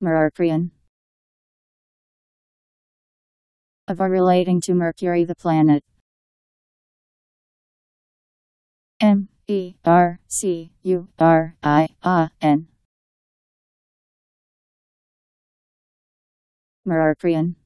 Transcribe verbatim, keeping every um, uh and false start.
Mercurian. Of or relating to Mercury the planet. M E R C U R I A N. Mercurian.